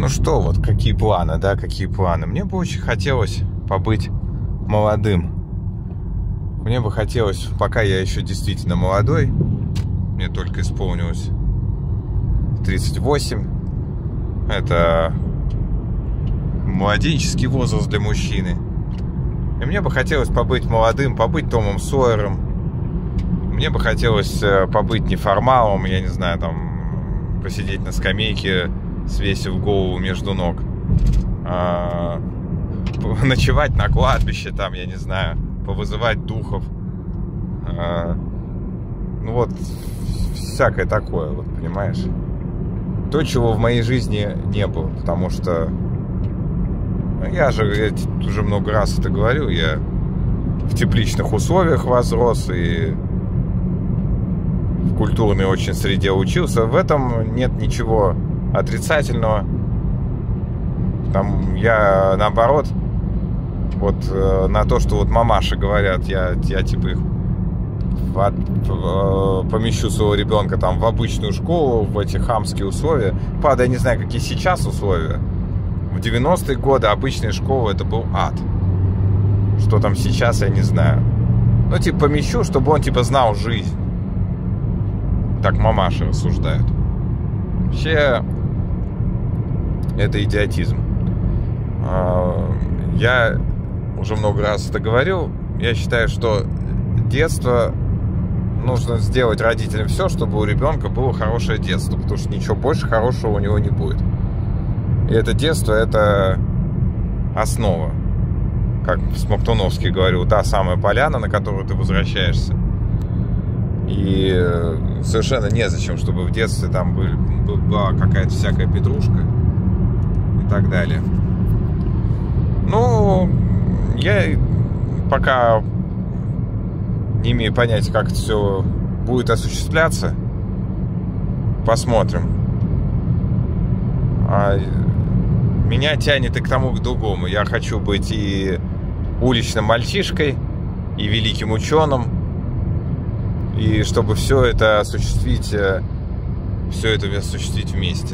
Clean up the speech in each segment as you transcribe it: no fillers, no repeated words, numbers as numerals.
Ну что, вот какие планы, да, какие планы. Мне бы очень хотелось побыть молодым. Мне бы хотелось, пока я еще действительно молодой, мне только исполнилось 38. Это младенческий возраст для мужчины. И мне бы хотелось побыть молодым, побыть Томом Сойером. Мне бы хотелось побыть неформалом, я не знаю, там, посидеть на скамейке, свесив голову между ног. Ночевать на кладбище, там, я не знаю, повызывать духов. Ну вот, всякое такое, вот, понимаешь? То, чего в моей жизни не было, потому что я уже много раз это говорю, я в тепличных условиях возрос и в культурной очень среде учился. В этом нет ничего отрицательного. Там я, наоборот, вот на то, что вот мамаши говорят, я типа их помещу своего ребенка там в обычную школу, в эти хамские условия. Правда, я не знаю, какие сейчас условия. В 90-е годы обычная школа — это был ад. Что там сейчас, я не знаю. Ну, типа, помещу, чтобы он, типа, знал жизнь. Так мамаши рассуждают. Вообще, это идиотизм. Я уже много раз это говорил. Я считаю, что детство нужно сделать родителям все, чтобы у ребенка было хорошее детство, потому что ничего больше хорошего у него не будет. И это детство — это основа. Как Смоктуновский говорил, та самая поляна, на которую ты возвращаешься. И совершенно незачем, чтобы в детстве там была какая-то всякая петрушка и так далее. Ну, я пока не имею понятия, как это все будет осуществляться. Посмотрим. Меня тянет и к тому, и к другому. Я хочу быть и уличным мальчишкой, и великим ученым. И чтобы все это осуществить вместе.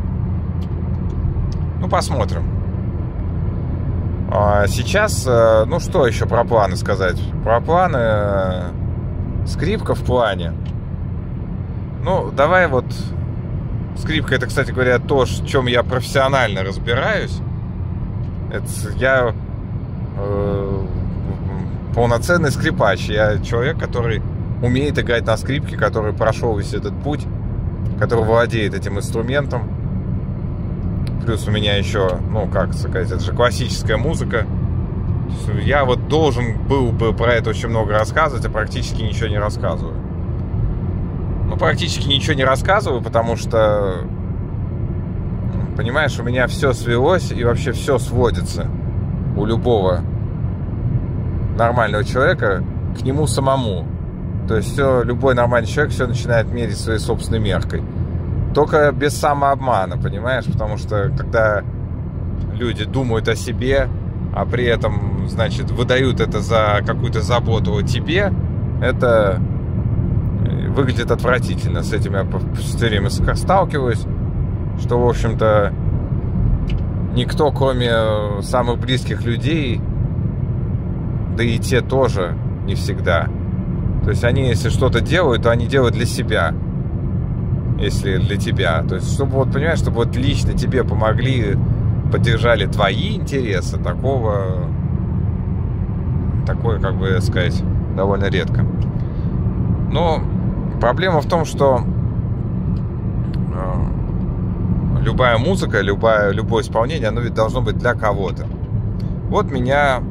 Ну, посмотрим. Сейчас, ну что еще про планы сказать? Про планы, скрипка в плане. Ну, давай вот... Скрипка — это, кстати говоря, то, в чем я профессионально разбираюсь. Это я полноценный скрипач. Я человек, который умеет играть на скрипке, который прошел весь этот путь, который владеет этим инструментом. Плюс у меня еще, ну, как сказать, это же классическая музыка. Я вот должен был бы про это очень много рассказывать, а практически ничего не рассказываю. Ну, практически ничего не рассказываю, потому что, понимаешь, у меня все свелось и вообще все сводится у любого нормального человека к нему самому. То есть любой нормальный человек все начинает мерить своей собственной меркой. Только без самообмана, понимаешь? Потому что когда люди думают о себе, а при этом, значит, выдают это за какую-то заботу о тебе, это выглядит отвратительно. С этим я все время сталкиваюсь, что, в общем-то, никто, кроме самых близких людей, да и те тоже не всегда. То есть они, если что-то делают, то они делают для себя, если для тебя. То есть, чтобы, вот, понимаешь, чтобы вот лично тебе помогли, поддержали твои интересы, такое, как бы сказать, довольно редко. Но проблема в том, что любая музыка, любое исполнение, оно ведь должно быть для кого-то. Вот меня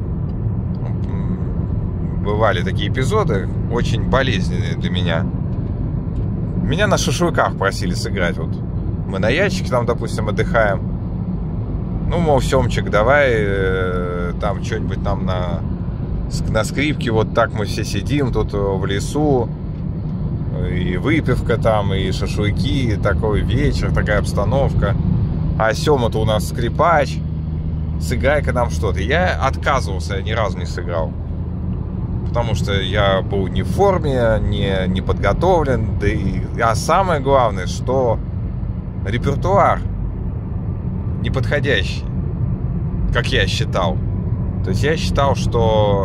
бывали такие эпизоды, очень болезненные для меня. Меня на шашлыках просили сыграть. Вот мы на ящике там, допустим, отдыхаем. Ну, мол, Семчик, давай там что-нибудь там на скрипке. Вот так мы все сидим тут в лесу. И выпивка там, и шашлыки, и такой вечер, такая обстановка. А Сема-то у нас скрипач. Сыграй-ка нам что-то. Я отказывался, я ни разу не сыграл. Потому что я был не в форме, не подготовлен. А самое главное, что репертуар неподходящие, как я считал. То есть я считал, что,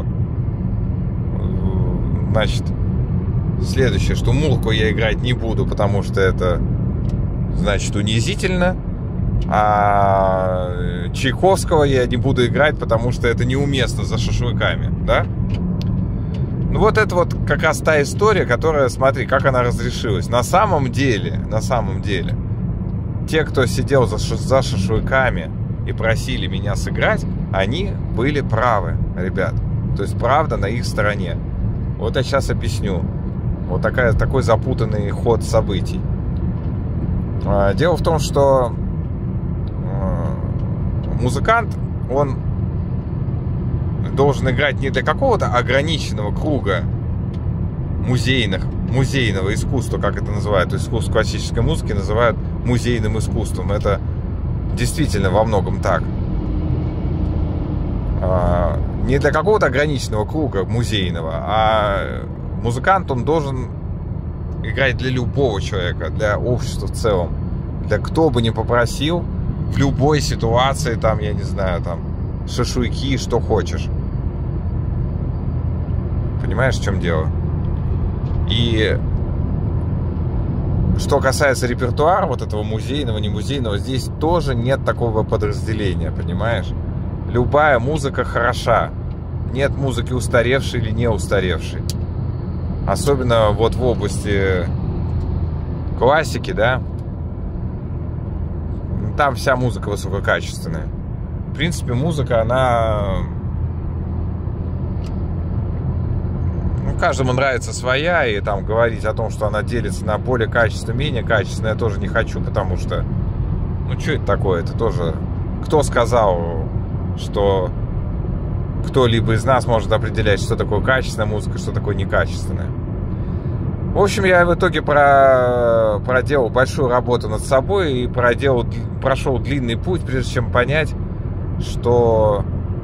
значит, следующее, что Мурку я играть не буду, потому что это, значит, унизительно. А Чайковского я не буду играть, потому что это неуместно за шашлыками, да? Ну вот это вот как раз та история, которая, смотри, как она разрешилась. На самом деле, те, кто сидел за шашлыками и просили меня сыграть, они были правы, ребят. То есть правда на их стороне. Вот я сейчас объясню. Вот такой запутанный ход событий. Дело в том, что музыкант, он должен играть не для какого-то ограниченного круга музейного искусства, как это называют. То есть искусство классической музыки называют музейным искусством. Это действительно во многом так. Не для какого-то ограниченного круга музейного, а музыкант, он должен играть для любого человека, для общества в целом. Для кто бы ни попросил, в любой ситуации, там, я не знаю, там, шашлыки, что хочешь. Понимаешь, в чем дело? И что касается репертуара вот этого музейного, не музейного, здесь тоже нет такого подразделения, понимаешь? Любая музыка хороша. Нет музыки устаревшей или не устаревшей. Особенно вот в области классики, да? Там вся музыка высококачественная. В принципе, музыка, она... Ну, каждому нравится своя, и там говорить о том, что она делится на более качественную, менее качественную, я тоже не хочу, потому что... Ну, что это такое? Это тоже... Кто сказал, что кто-либо из нас может определять, что такое качественная музыка, что такое некачественная? В общем, я в итоге проделал большую работу над собой и прошел длинный путь, прежде чем понять, что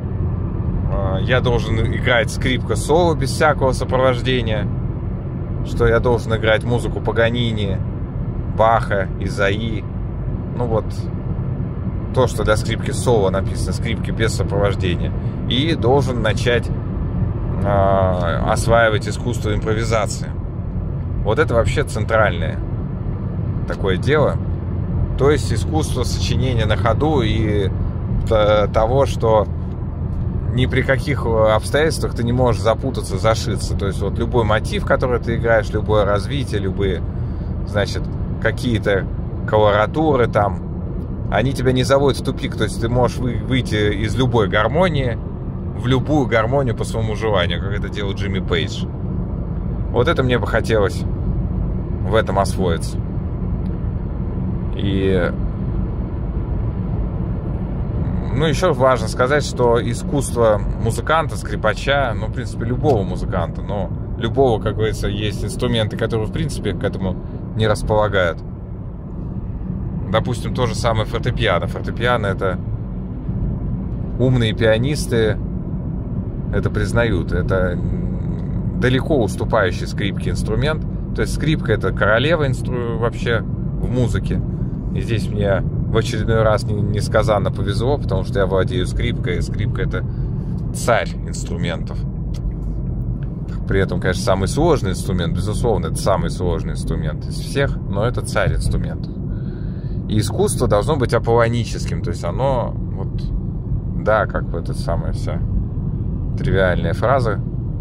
я должен играть скрипка соло без всякого сопровождения, что я должен играть музыку Паганини, Баха, Изаи. Ну вот, то, что для скрипки соло написано, скрипки без сопровождения. И должен начать осваивать искусство импровизации. Вот это вообще центральное такое дело. То есть искусство сочинения на ходу и того, что ни при каких обстоятельствах ты не можешь запутаться, зашиться. То есть вот любой мотив, который ты играешь, любое развитие, любые, значит, какие-то колоратуры там, они тебя не заводят в тупик. То есть ты можешь выйти из любой гармонии в любую гармонию по своему желанию, как это делал Джимми Пейдж. Вот это мне бы хотелось в этом освоиться. И ну, еще важно сказать, что искусство музыканта, скрипача, ну, в принципе, любого музыканта, но любого, как говорится, есть инструменты, которые, в принципе, к этому не располагают. Допустим, то же самое фортепиано. Фортепиано — это умные пианисты это признают. Это далеко уступающий скрипке инструмент. То есть скрипка — это королева вообще в музыке. И здесь мне в очередной раз несказанно повезло, потому что я владею скрипкой. И скрипка — это царь инструментов. При этом, конечно, самый сложный инструмент, безусловно, это самый сложный инструмент из всех, но это царь инструментов. И искусство должно быть аполлоническим, то есть оно, вот, да, как вот эта самая вся тривиальная фраза,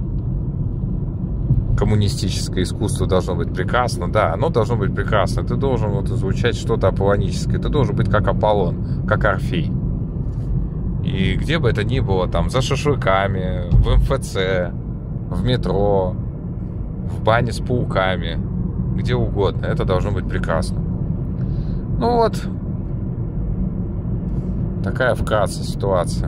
коммунистическое искусство должно быть прекрасно, да, оно должно быть прекрасно, ты должен вот излучать что-то аполлоническое, ты должен быть как Аполлон, как Орфей. И где бы это ни было, там, за шашлыками, в МФЦ, в метро, в бане с пауками, где угодно, это должно быть прекрасно. Ну вот, такая вкратце ситуация.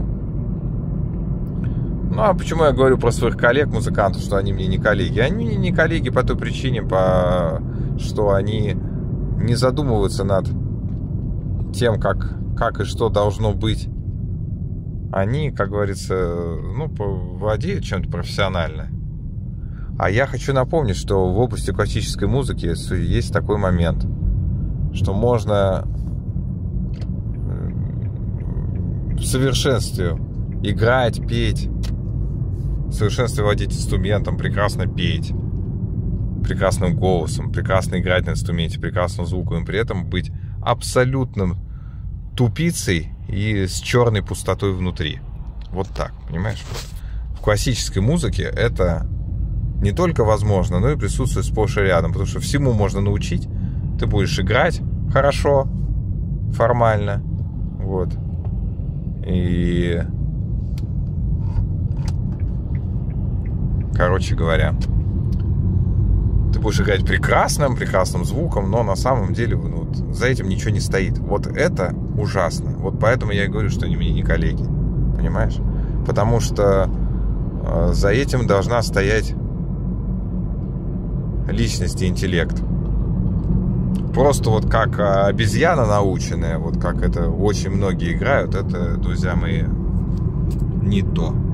Ну а почему я говорю про своих коллег-музыкантов, что они мне не коллеги? Они мне не коллеги по той причине, что они не задумываются над тем, как и что должно быть. Они, как говорится, ну, владеют чем-то профессионально. А я хочу напомнить, что в области классической музыки есть такой момент, что можно совершенстве играть, петь, в совершенстве владеть инструментом, прекрасно петь, прекрасным голосом, прекрасно играть на инструменте, прекрасным звуком, и при этом быть абсолютным тупицей и с черной пустотой внутри. Вот так, понимаешь? В классической музыке это не только возможно, но и присутствует сплошь и рядом, потому что всему можно научить. Ты будешь играть хорошо, формально, вот. И, короче говоря, ты будешь играть прекрасным звуком, но на самом деле вот, за этим ничего не стоит. Вот это ужасно. Вот поэтому я и говорю, что они мне не коллеги. Понимаешь? Потому что за этим должна стоять личность и интеллект. Просто вот как обезьяна наученная, вот как это очень многие играют, это, друзья мои, не то.